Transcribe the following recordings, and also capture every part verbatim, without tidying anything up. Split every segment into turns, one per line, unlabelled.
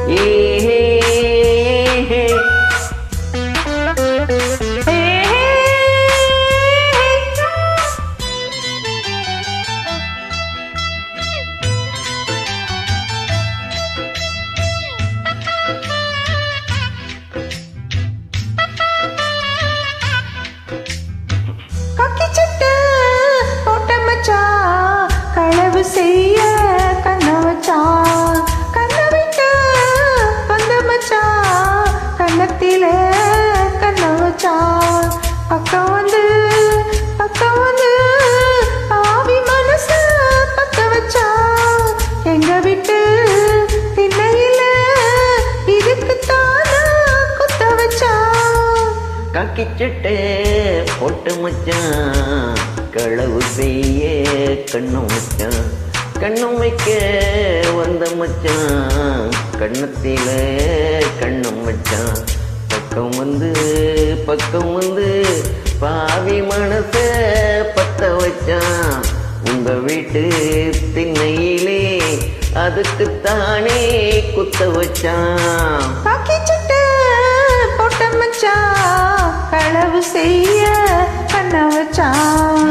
செய்ய கண்ண வச்சான் கண்ண விட்ட வந்த மச்சான் கண்ணத்திலே கண்ண வச்சான் பக்கம் வந்து பக்கம் வந்து ஆவி மனச பத்த வச்சான் எங்க விட்டு திண்ணையில இதுக்குத்தான குத்த வச்சான்
காக்கிச்சட்டை போட்டு மச்சான் களவு செய்ய கண்ணும் மச்சான் கண்ணும் வைக்க வந்த மச்சான் கண்ணத்தில கண்ணும் மச்சான் பக்கம் வந்து பக்கம் வந்து பாவி மனச பத்த வச்சான் உங்க வீட்டு திண்ணையிலே அதுக்குத்தானே குத்த வச்சான்
காக்கிச்சட்டை போட்ட மச்சான் களவு செய்ய கண்ண வச்சான்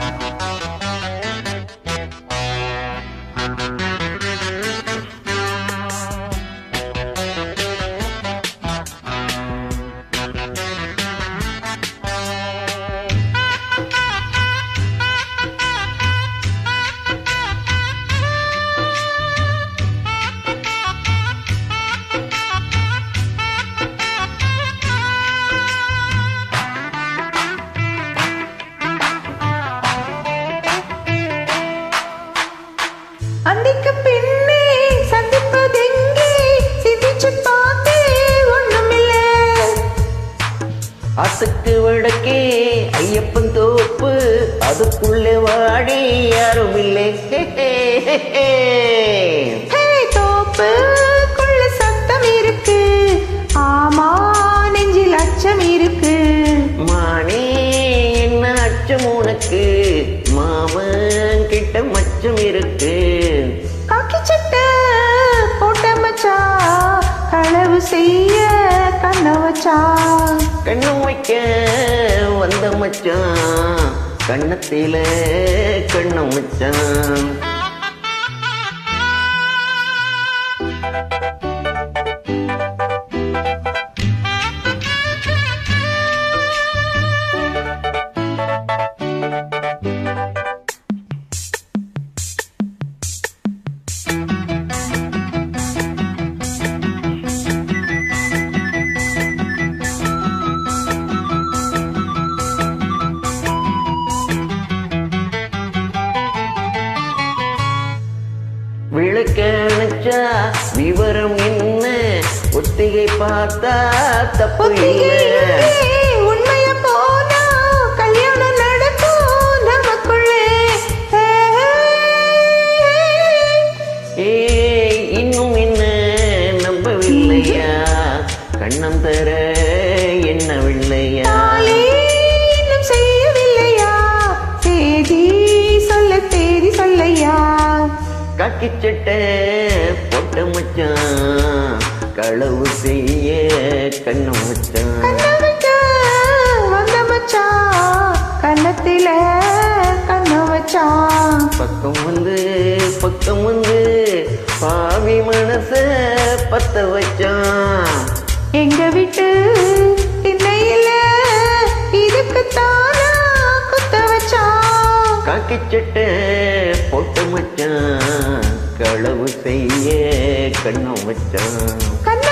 அன்றைக்கு பின்னே சந்திப்பதெங்கே சிந்திச்சு பார்த்தே ஒண்ணுமில்லை
ஆத்துக்கு வடக்கே ஐயப்பன் தோப்பு அதுக்குள்ளே வாடி யாரும் இல்லை
தோப்புக்குள்ள சத்தம் இருக்கு ஆமா நெஞ்சில் அச்சம் இருக்கு
மானே என்ன அச்சம் உனக்கு மாமன் கிட்ட மச்சம் இருக்கு
காக்கிச்சட்டை போட்ட மச்சான் களவு செய்ய கண்ண வச்சான்
கண்ணும் வைக்க வந்த மச்சான் கண்ணத்தில கண்ணும் மச்சான் விளக்க நினைச்சா விவரம் என்ன ஒத்திகை பார்த்தா தப்பு
உண்மைய போனா கல்யாணம் நடக்கும் நமக்குள்ளே
ஏ இன்னும் என்ன நம்பவில்லையா கண்ணம் தர எண்ணவில்லையா
இன்னும் செய்யவில்லையா சேதி சொல்ல தேதி சொல்லையா
காக்கிச்சட்டை போட்ட மச்சான் களவு செய்ய கண்ணு மச்சான்
வந்த மச்சான் கண்ணத்தில கண்ண வச்சான்
பக்கம் வந்து பக்கம் வந்து பாவி மனச பத்த வச்சான்
எங்க விட்டு திண்ணையில இதுக்குத்தான குத்த வச்சான்
காக்கிச்சட்டை போட்ட மச்சான் களவு செய்ய கண்ணு வச்சான்.